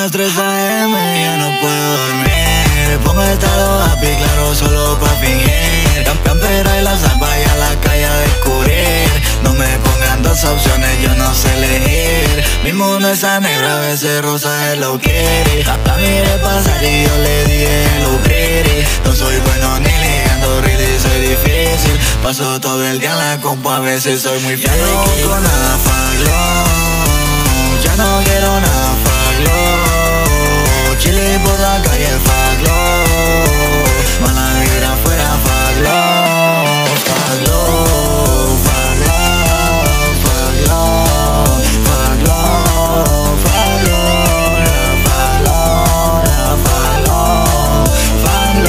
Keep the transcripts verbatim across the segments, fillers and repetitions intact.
las tres a eme, ya no puedo dormir. Pongo estado happy, claro, solo pa' fingir. Campera y la zapa y a la calle a descubrir. No me pongan dos opciones, yo no sé elegir. Mi mundo está negro, a veces rosa es lo quiere. La miré pasar y yo le dije hello pretty. No soy bueno ni ligando, really soy difícil. Paso todo el día en la compa, a veces soy muy fiel. Ya no busco nada, fuck love. Ya no quiero nada, fuck love. Chile por la calle, fuck love. Mala vibra afuera, fuck love. Fuck love, fuck love, fuck love, fuck love, fuck love, fuck love, fuck love, fuck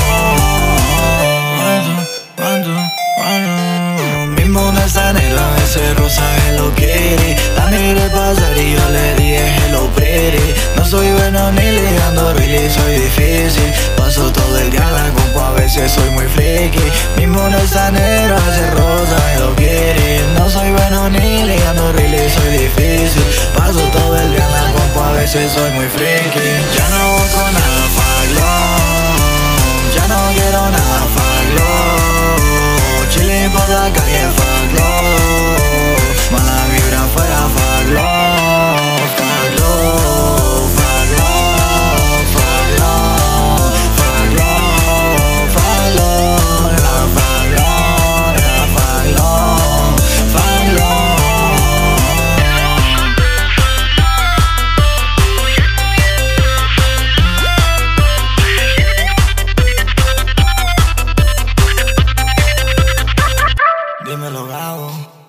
love. Cuando, cuando mi mundo está negro, a veces rosa es lo quiere. La miré pasar y yo le dije hello pretty. No soy bueno ni ligando, really soy difícil. Paso todo el día en la compa, a veces soy muy freaky. Mi mundo está negro, a veces rosa es lo quiere. No soy bueno ni ligando, really soy difícil. Paso todo el día en la compa, a veces soy muy freaky. Ya no busco nada, fuck love. Ya no quiero nada, fuck love. Chilling por la calle, fuck love. Mala vibra afuera, fuck love. Fuck love, fuck love, fuck love, fuck love, fuck love, fuck love, fuck love, fuck love. Dímelo, Gabo.